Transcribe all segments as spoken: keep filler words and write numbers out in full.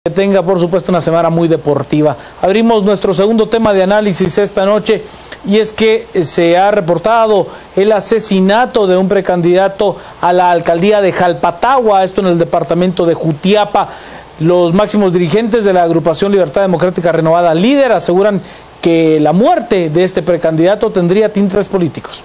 Que tenga, por supuesto, una semana muy deportiva. Abrimos nuestro segundo tema de análisis esta noche y es que se ha reportado el asesinato de un precandidato a la alcaldía de Jalpatagua, esto en el departamento de Jutiapa. Los máximos dirigentes de la agrupación Libertad Democrática Renovada Líder aseguran que la muerte de este precandidato tendría tintes políticos.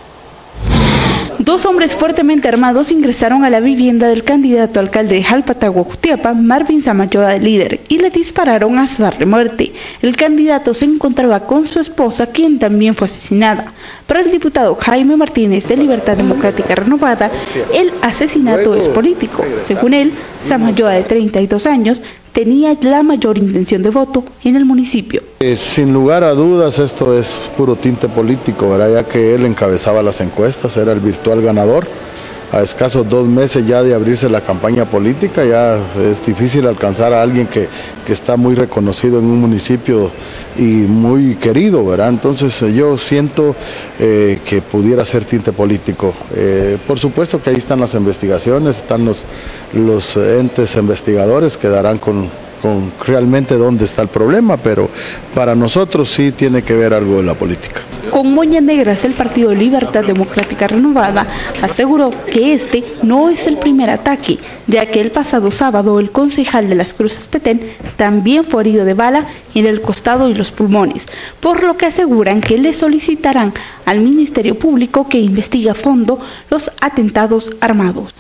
Dos hombres fuertemente armados ingresaron a la vivienda del candidato a alcalde de Jalpatagua, Jutiapa, Marvin Samayoa Líder, y le dispararon hasta darle muerte. El candidato se encontraba con su esposa, quien también fue asesinada. Para el diputado Jaime Martínez de Libertad Democrática Renovada, el asesinato es político. Según él, Samayoa, de treinta y dos años, tenía la mayor intención de voto en el municipio. Eh, sin lugar a dudas esto es puro tinte político, ¿verdad? Ya que él encabezaba las encuestas, era el virtual ganador. A escasos dos meses ya de abrirse la campaña política, ya es difícil alcanzar a alguien que, que está muy reconocido en un municipio y muy querido, ¿verdad? Entonces yo siento eh, que pudiera ser tinte político. Eh, por supuesto que ahí están las investigaciones, están los, los entes investigadores que darán con, con realmente dónde está el problema, pero para nosotros sí tiene que ver algo de la política. Con moñas negras, el Partido Libertad Democrática Renovada aseguró que este no es el primer ataque, ya que el pasado sábado el concejal de Las Cruces Petén también fue herido de bala en el costado y los pulmones, por lo que aseguran que le solicitarán al Ministerio Público que investigue a fondo los atentados armados.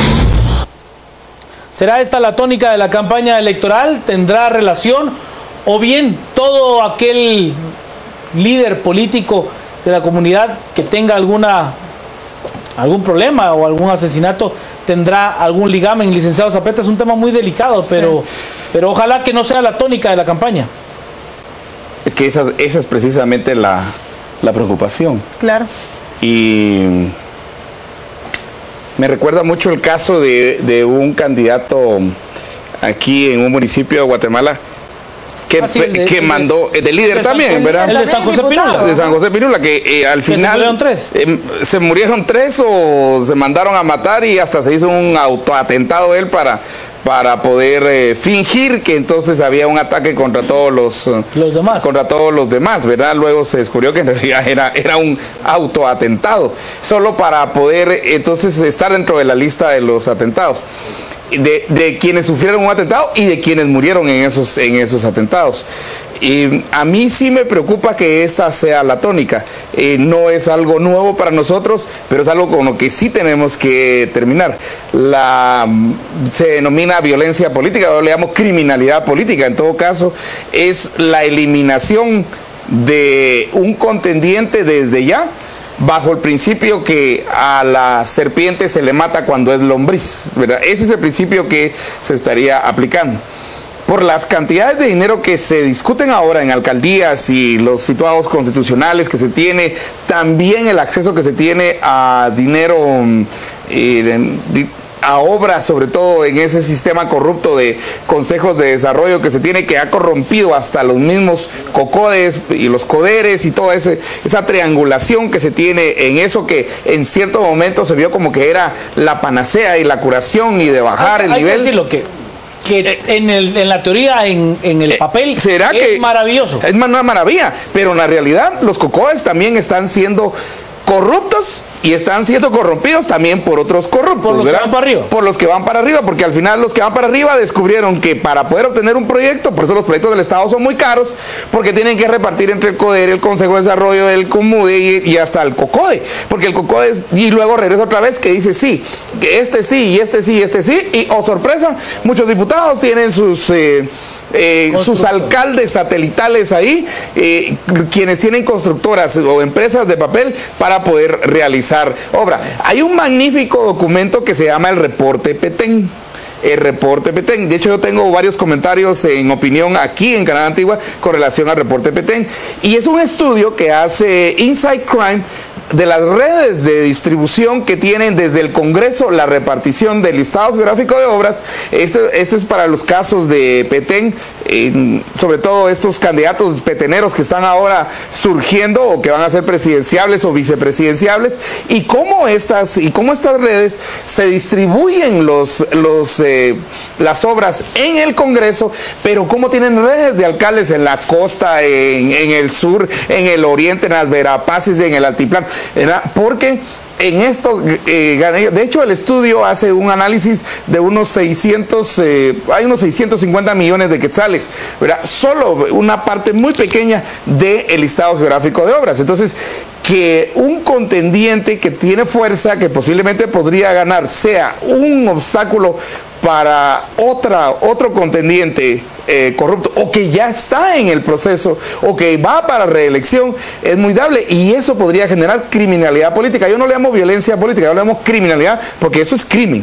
¿Será esta la tónica de la campaña electoral? ¿Tendrá relación? ¿O bien todo aquel líder político de la comunidad que tenga alguna algún problema o algún asesinato tendrá algún ligamen? Licenciado Zapeta, es un tema muy delicado, pero, sí. pero ojalá que no sea la tónica de la campaña. Es que esa, esa es precisamente la, la preocupación. Claro. Y me recuerda mucho el caso de, de un candidato aquí en un municipio de Guatemala que, ah, sí, de, que mandó, de, de líder de también, San, ¿verdad? El de San José Pinula. De San José Pinula, que eh, al final... ¿Se murieron tres? Eh, se murieron tres o se mandaron a matar y hasta se hizo un autoatentado él para, para poder eh, fingir que entonces había un ataque contra todos los, los demás. Contra todos los demás, ¿verdad? Luego se descubrió que en realidad era, era un autoatentado, solo para poder entonces estar dentro de la lista de los atentados. De, de quienes sufrieron un atentado y de quienes murieron en esos, en esos atentados. Y a mí sí me preocupa que esta sea la tónica. Eh, no es algo nuevo para nosotros, pero es algo con lo que sí tenemos que terminar. La, se denomina violencia política, o le llamo criminalidad política. En todo caso, es la eliminación de un contendiente desde ya, bajo el principio que a la serpiente se le mata cuando es lombriz, ¿verdad? Ese es el principio que se estaría aplicando. Por las cantidades de dinero que se discuten ahora en alcaldías y los situados constitucionales que se tiene, también el acceso que se tiene a dinero eh, de, a obras, sobre todo en ese sistema corrupto de consejos de desarrollo que se tiene, que ha corrompido hasta los mismos cocodes y los coderes y toda ese, esa triangulación que se tiene en eso que en cierto momento se vio como que era la panacea y la curación y de bajar hay, el hay nivel. Que decirlo que que en, el, en la teoría, en, en el papel, ¿será es que maravilloso? Es una maravilla, pero en la realidad los cocodes también están siendo corruptos y están siendo corrompidos también por otros corruptos. Por los ¿verdad? que van para arriba. Por los que van para arriba, porque al final los que van para arriba descubrieron que para poder obtener un proyecto, por eso los proyectos del Estado son muy caros, porque tienen que repartir entre el CODER, el Consejo de Desarrollo, el COMUDE y, y hasta el COCODE, porque el COCODE es, y luego regresa otra vez que dice sí, que este sí, y este sí, y este sí, y oh sorpresa, muchos diputados tienen sus... Eh, Eh, sus alcaldes satelitales ahí, eh, quienes tienen constructoras o empresas de papel para poder realizar obra. Hay un magnífico documento que se llama el Reporte Petén. El Reporte Petén. De hecho, yo tengo varios comentarios en opinión aquí en Canal Antigua con relación al Reporte Petén. Y es un estudio que hace Inside Crime de las redes de distribución que tienen desde el Congreso la repartición del listado geográfico de obras. Esto, esto es para los casos de Petén, eh, sobre todo estos candidatos peteneros que están ahora surgiendo o que van a ser presidenciables o vicepresidenciables, y cómo estas, y cómo estas redes se distribuyen los, los, eh, las obras en el Congreso, pero cómo tienen redes de alcaldes en la costa, en, en el sur, en el oriente, en las Verapaces, en el altiplano, ¿verdad? Porque en esto, eh, de hecho el estudio hace un análisis de unos seiscientos, eh, hay unos seiscientos cincuenta millones de quetzales, ¿verdad? Solo una parte muy pequeña del listado geográfico de obras. Entonces, que un contendiente que tiene fuerza, que posiblemente podría ganar, sea un obstáculo para otra, otro contendiente eh, corrupto, o que ya está en el proceso, o que va para reelección, es muy dable, y eso podría generar criminalidad política. Yo no le llamo violencia política, yo le llamo criminalidad, porque eso es crimen.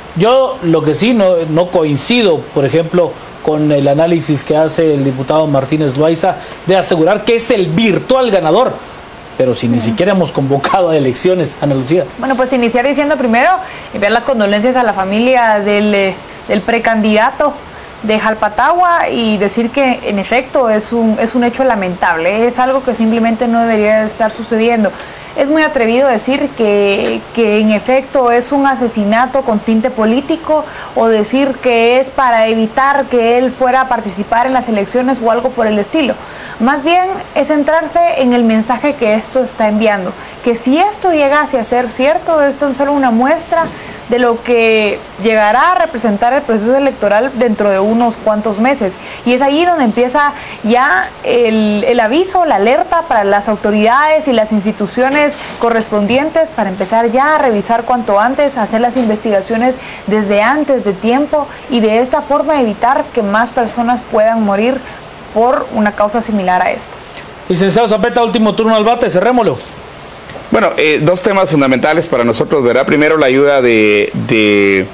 Yo lo que sí no, no coincido, por ejemplo, con el análisis que hace el diputado Martínez Loaiza de asegurar que es el virtual ganador, pero si ni siquiera hemos convocado a elecciones. Ana Lucía. Bueno, pues iniciar diciendo primero, enviar las condolencias a la familia del, del precandidato de Jalpatagua y decir que en efecto es un, es un hecho lamentable, es algo que simplemente no debería estar sucediendo. Es muy atrevido decir que, que en efecto es un asesinato con tinte político, o decir que es para evitar que él fuera a participar en las elecciones o algo por el estilo. Más bien es centrarse en el mensaje que esto está enviando, que si esto llegase a ser cierto, esto es solo una muestra de lo que llegará a representar el proceso electoral dentro de unos cuantos meses. Y es ahí donde empieza ya el, el aviso, la alerta para las autoridades y las instituciones correspondientes para empezar ya a revisar cuanto antes, a hacer las investigaciones desde antes de tiempo, y de esta forma evitar que más personas puedan morir por una causa similar a esta. Licenciado Zapeta, último turno al bate, cerrémoslo. Bueno, eh, dos temas fundamentales para nosotros, ¿verdad? Primero, la ayuda de, de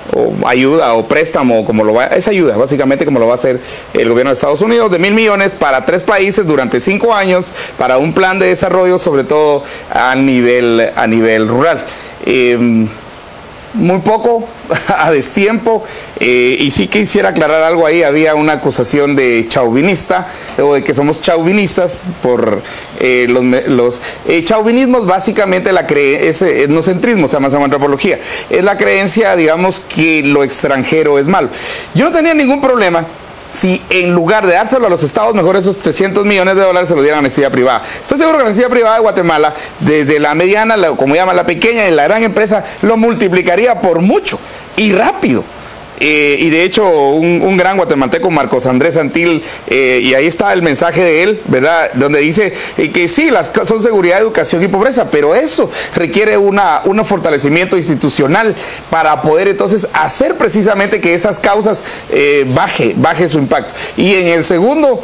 o ayuda o préstamo, como lo va, es ayuda, básicamente, como lo va a hacer el gobierno de Estados Unidos, de mil millones para tres países durante cinco años, para un plan de desarrollo, sobre todo a nivel, a nivel rural. Eh, muy poco, a destiempo, eh, y sí quisiera aclarar algo ahí. Había una acusación de chauvinista, o de que somos chauvinistas por eh, los, los eh, chauvinismos, básicamente la cre es etnocentrismo, se llama, se llama antropología, es la creencia, digamos, que lo extranjero es malo. Yo no tenía ningún problema si en lugar de dárselo a los estados, mejor esos trescientos millones de dólares se lo dieran a la iniciativa privada. Estoy seguro que la iniciativa privada de Guatemala, desde la mediana, la, como llama la pequeña, y la gran empresa, lo multiplicaría por mucho y rápido. Eh, y de hecho un, un gran guatemalteco, Marcos Andrés Santil, eh, y ahí está el mensaje de él, ¿verdad?, donde dice eh, que sí, las son seguridad, educación y pobreza, pero eso requiere una, un fortalecimiento institucional para poder entonces hacer precisamente que esas causas eh, baje, baje su impacto. Y en el segundo,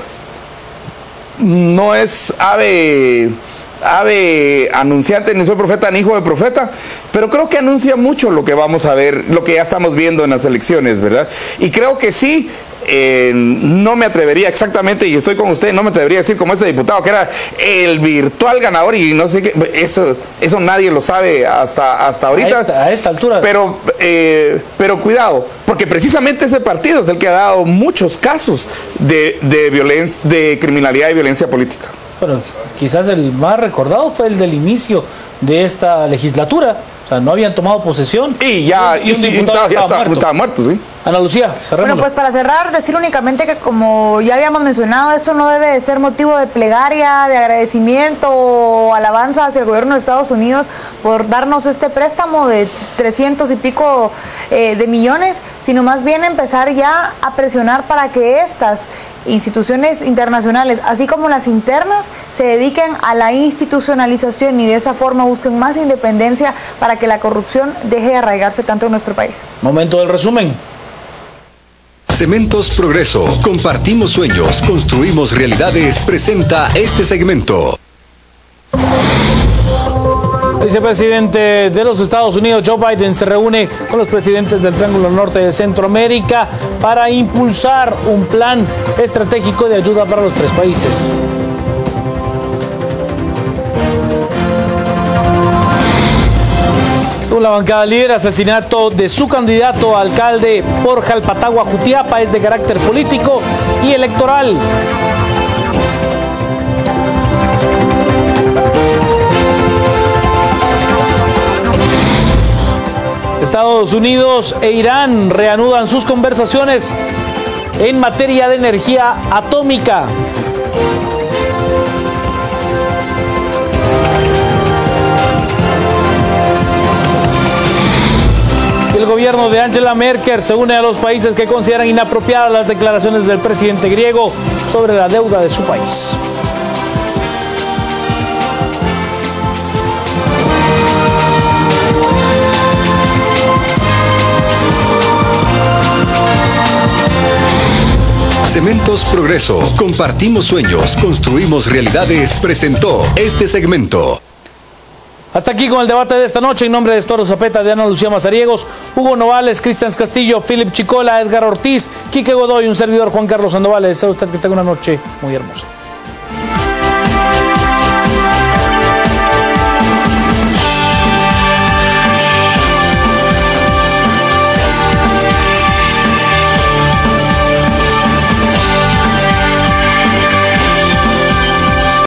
no es ave... ave anunciante, ni soy profeta ni hijo de profeta, pero creo que anuncia mucho lo que vamos a ver, lo que ya estamos viendo en las elecciones, ¿verdad? Y creo que sí, eh, no me atrevería exactamente, y estoy con usted, no me atrevería a decir como este diputado que era el virtual ganador, y no sé qué, eso, eso nadie lo sabe hasta, hasta ahorita. A esta, a esta altura. Pero, eh, pero cuidado, porque precisamente ese partido es el que ha dado muchos casos de, de, violencia, de criminalidad y violencia política. Bueno, quizás el más recordado fue el del inicio de esta legislatura. O sea, no habían tomado posesión. Y ya, y, y un diputado ya estaba muerto. Estaba muerto, sí. Ana Lucía, cerrémoslo. Bueno, pues para cerrar, decir únicamente que, como ya habíamos mencionado, esto no debe de ser motivo de plegaria, de agradecimiento o alabanza hacia el gobierno de Estados Unidos por darnos este préstamo de trescientos y pico eh, de millones, sino más bien empezar ya a presionar para que estas instituciones internacionales, así como las internas, se dediquen a la institucionalización y de esa forma busquen más independencia para que la corrupción deje de arraigarse tanto en nuestro país. Momento del resumen. Cementos Progreso. Compartimos sueños, construimos realidades. Presenta este segmento. El vicepresidente de los Estados Unidos, Joe Biden, se reúne con los presidentes del Triángulo Norte de Centroamérica para impulsar un plan estratégico de ayuda para los tres países. Con la bancada líder, asesinato de su candidato a alcalde por Jalpatagua, Jutiapa, es de carácter político y electoral. Estados Unidos e Irán reanudan sus conversaciones en materia de energía atómica. El gobierno de Angela Merkel se une a los países que consideran inapropiadas las declaraciones del presidente griego sobre la deuda de su país. Cementos Progreso. Compartimos sueños, construimos realidades. Presentó este segmento. Hasta aquí con el debate de esta noche. En nombre de Estoro Zapeta, de Ana Lucía Mazariegos, Hugo Novales, Cristian Castillo, Philip Chicola, Edgar Ortiz, Quique Godoy, un servidor Juan Carlos Sandoval. Le deseo a usted que tenga una noche muy hermosa.